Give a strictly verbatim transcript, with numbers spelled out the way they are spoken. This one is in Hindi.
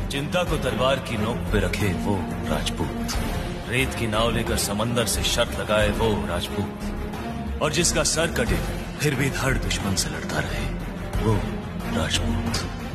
चिंता को तलवार की नोक पे रखे वो राजपूत, रेत की नाव लेकर समंदर से शर्त लगाए वो राजपूत, और जिसका सर कटे फिर भी धड़ दुश्मन से लड़ता रहे वो राजपूत।